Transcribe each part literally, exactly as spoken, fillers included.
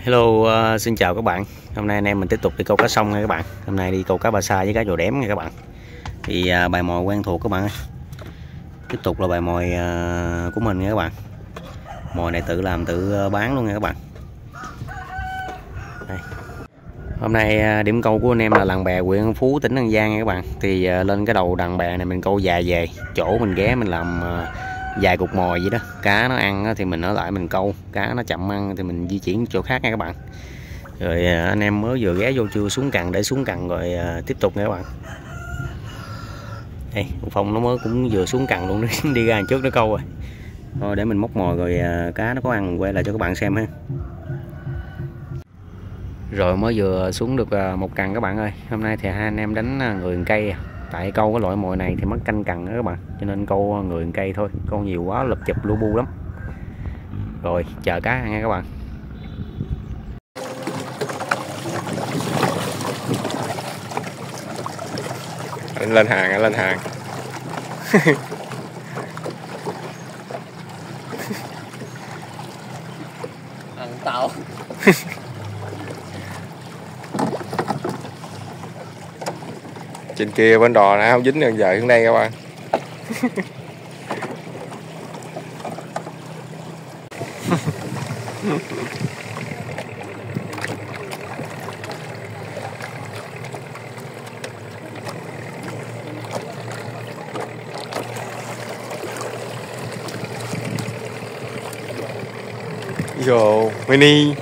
Hello, uh, xin chào các bạn. Hôm nay anh em mình tiếp tục đi câu cá sông nha các bạn. Hôm nay đi câu cá ba sa với cá rô đếm nha các bạn. Thì uh, bài mồi quen thuộc các bạn ơi. Tiếp tục là bài mồi uh, của mình nha các bạn. Mồi này tự làm tự bán luôn nha các bạn. Đây. Hôm nay uh, điểm câu của anh em là làng bè huyện An Phú, tỉnh An Giang nha các bạn. Thì uh, lên cái đầu đàn bè này mình câu dài về, chỗ mình ghé mình làm uh, dài cục mồi vậy đó. Cá nó ăn thì mình ở lại mình câu, cá nó chậm ăn thì mình di chuyển chỗ khác nha các bạn. Rồi anh em mới vừa ghé vô chưa xuống cằn để xuống cằn rồi tiếp tục nha các bạn. Đây Phong nó mới cũng vừa xuống cằn luôn, đi ra trước nó câu rồi. Thôi để mình móc mồi rồi cá nó có ăn quay lại cho các bạn xem ha. Rồi mới vừa xuống được một cằn các bạn ơi. Hôm nay thì hai anh em đánh người cây, tại câu cái loại mồi này thì mất canh cằn đó các bạn, cho nên câu người cây thôi, câu nhiều quá lập chụp lu bu lắm. Rồi chờ cá ăn nha các bạn. Anh lên hàng, anh lên hàng. Ăn tao. Trên kia bên đò nè, không dính gần giờ xuống đây các bạn. Vô mini.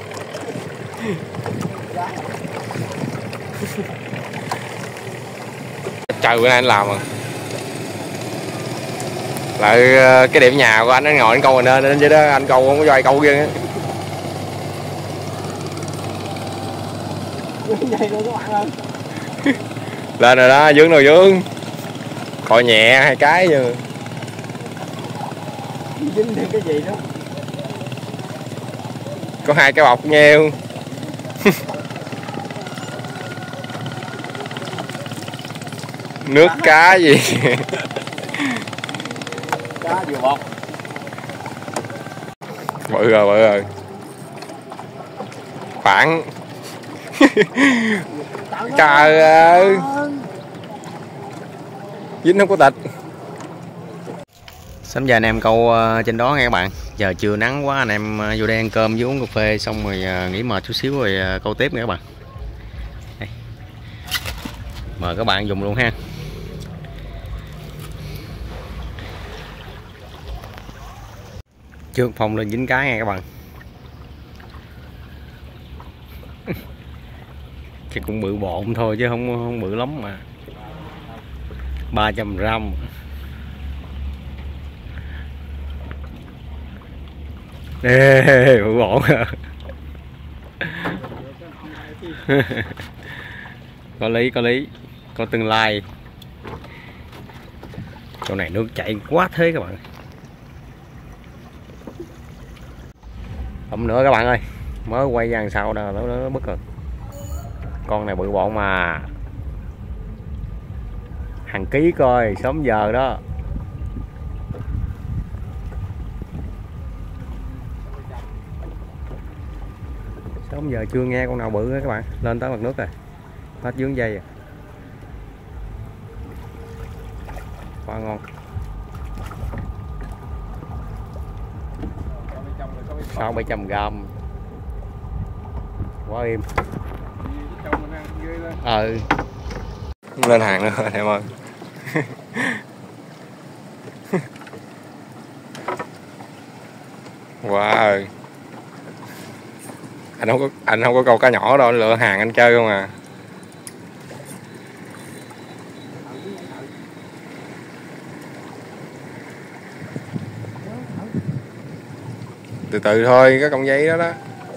Trời bữa nay anh làm rồi. Lại cái điểm nhà của anh nó ngồi anh câu mình nên nên vậy đó, anh câu không có cho ai câu ghê á. Lên rồi đó, dướng rồi dướng. Coi nhẹ hai cái chứ. Dính thêm cái gì đó. Có hai cái bọc nheo. Nước cá gì. Cá vừa bọc. Bự rồi, bự rồi. Khoảng. Trời ơi. Dính không có tịch. Sớm giờ anh em câu trên đó nghe các bạn. Giờ trưa nắng quá, anh em vô đây ăn cơm với uống cà phê xong rồi nghỉ mệt chút xíu rồi câu tiếp nha các bạn. Đây. Mời các bạn dùng luôn ha. Trước Phong lên dính cái nha các bạn. Cái cũng bự bộn thôi chứ không không bự lắm mà. ba trăm gram. Ê, bự bộn. Có lý, có lý, có tương lai. Chỗ này nước chảy quá thế các bạn. Không nữa các bạn ơi, mới quay ra đằng sau đó nó, nó bất rồi. Con này bự bộn mà. Hàng ký coi, sớm giờ đó. Sớm giờ chưa nghe con nào bự hết các bạn. Lên tới mặt nước rồi. Hết dướng dây rồi. Quá ngon. Sáu bảy trăm gram. Quá im. Ừ. Lên hàng nữa em ơi. Wow. Anh không có anh không có câu cá nhỏ đâu, lựa hàng anh chơi không à. Từ từ thôi, cái cọng dây đó đó.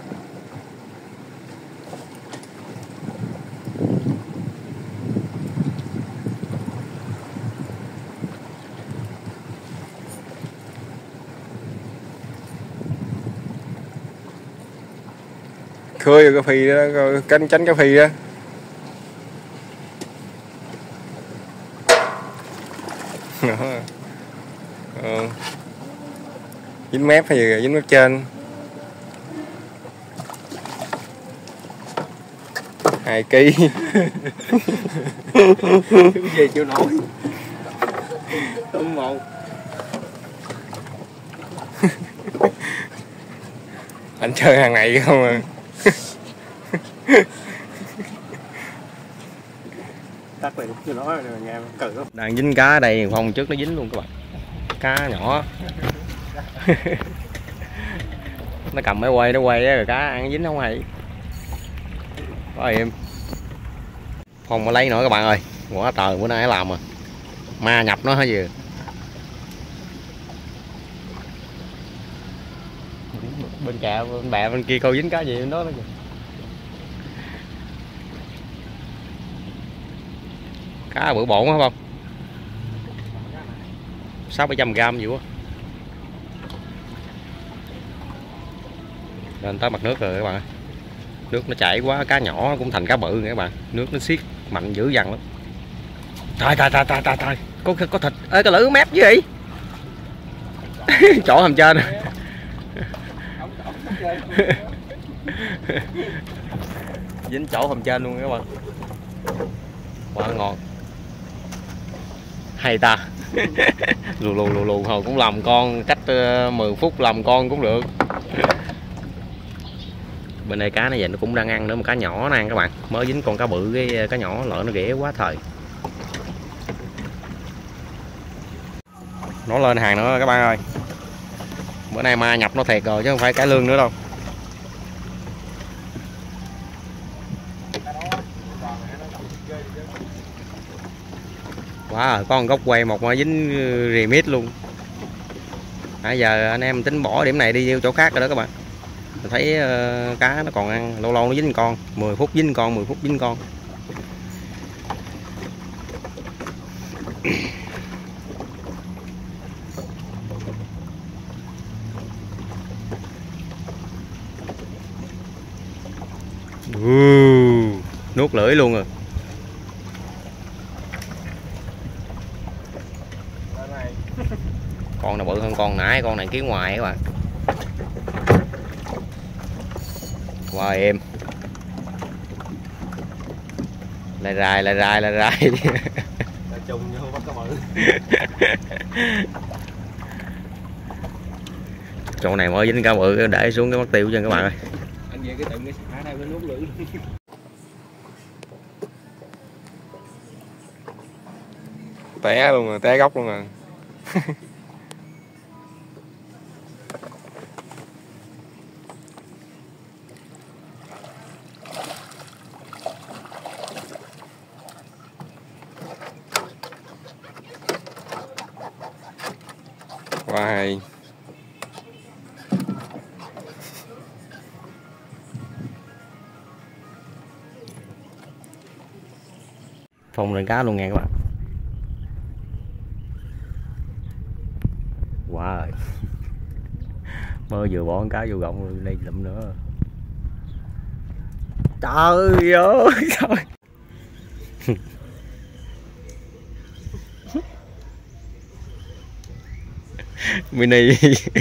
Khơi vô cái phi đó, cánh tránh cái phi đó. Ừ. Dính mép hay gì, dính mép trên. hai ký. Cái gì chịu nổi. Tôm một. Anh chơi hàng ngày không à? Tắt lại chưa nói rồi nghe cự không? Đang dính cá ở đây, phong trước nó dính luôn các bạn. Cá nhỏ. Nó cầm máy quay, nó quay rồi cá ăn dính không hay. Có em. Phong mà lấy nữa các bạn ơi. Quá trời bữa nay làm mà. Ma nhập nó hả gì? Bên kẹ bên bè bên kia câu dính cá gì bên đó đó kìa. Cá bự bộn hả không? Sáu bảy trăm gram gì quá. Lên tới mặt nước rồi các bạn. Nước nó chảy quá, cá nhỏ nó cũng thành cá bự nha các bạn. Nước nó xiết mạnh dữ dằn lắm. Trời trời trời trời trời trời. Có có thịt. Ê cái lưỡi mép gì vậy? Chỗ hầm trên. Dính chỗ hầm trên luôn các bạn. Quá ngon. Hay ta. Lù lù lù lù hồi cũng làm con, cách mười phút làm con cũng được. Bên đây cá nó vậy nó cũng đang ăn nữa, một cá nhỏ nó ăn các bạn. Mới dính con cá bự, cái cá nhỏ lỡ nó ghẻ quá thời. Nó lên hàng nữa các bạn ơi. Bữa nay ma nhập nó thiệt rồi chứ không phải cải lương nữa đâu. Quá wow, có một góc quay một mà dính rì mít luôn. Nãy giờ anh em tính bỏ điểm này đi chỗ khác rồi đó các bạn. Mình thấy uh, cá nó còn ăn, lâu lâu nó dính con, mười phút dính con, mười phút dính con. Uh, nuốt lưỡi luôn rồi. Con này bự hơn con nãy, con này ký ngoài các bạn. Wow em. Lại rai lại rai lại rai. Trùng vô bắt cá bự. Chỗ này mới dính cá bự để xuống cái mất tiêu cho các bạn ơi. Anh về cái tượng cái xả đây nó nuốt lưỡi. Té luôn rồi, té góc luôn rồi. Quá hay. Phồng lên cá luôn nghe các bạn. Wow. Mơ vừa bỏ con cá vô gọng rồi đây lụm nữa. Trời ơi trời. Mini.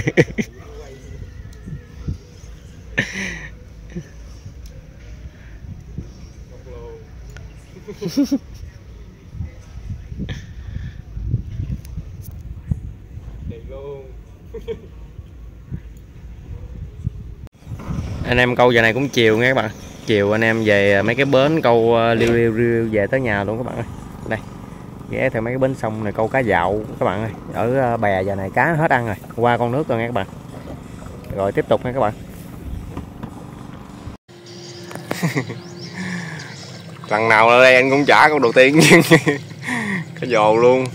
Anh em câu giờ này cũng chiều nghe các bạn. Chiều anh em về mấy cái bến câu liêu liêu liêu về tới nhà luôn các bạn ơi. Đây ghé theo mấy cái bến sông này câu cá dạo các bạn ơi. Ở bè giờ này cá hết ăn rồi, qua con nước rồi nghe các bạn. Rồi tiếp tục nha các bạn. Lần nào ở đây anh cũng trả con đầu tiên. Cái dồ luôn.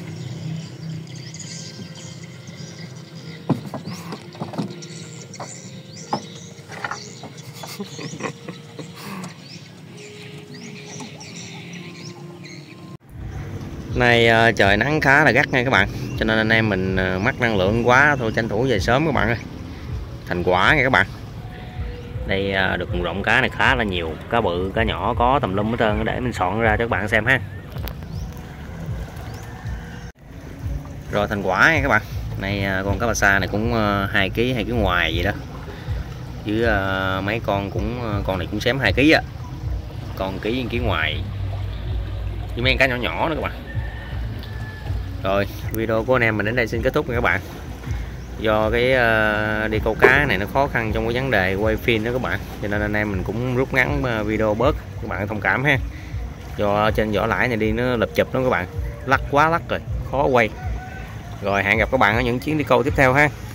Nay uh, trời nắng khá là gắt nha các bạn, cho nên anh em mình uh, mất năng lượng quá thôi tranh thủ về sớm các bạn ơi. Thành quả nha các bạn. Đây uh, được một rộng cá này khá là nhiều, cá bự cá nhỏ có tùm lum hết trơn, để mình soạn ra cho các bạn xem ha. Rồi thành quả nha các bạn. Này uh, con cá ba sa này cũng uh, hai ký hai ký ngoài vậy đó. Chứ uh, mấy con cũng uh, con này cũng xém hai ký á. con ký ký ngoài với mấy con cá nhỏ nhỏ nữa các bạn. Rồi video của anh em mình đến đây xin kết thúc nha các bạn. Do cái uh, đi câu cá này nó khó khăn trong cái vấn đề quay phim đó các bạn, cho nên anh em mình cũng rút ngắn video bớt, các bạn thông cảm ha. Do trên vỏ lãi này đi nó lập chụp đó các bạn, lắc quá lắc rồi khó quay. Rồi hẹn gặp các bạn ở những chuyến đi câu tiếp theo ha.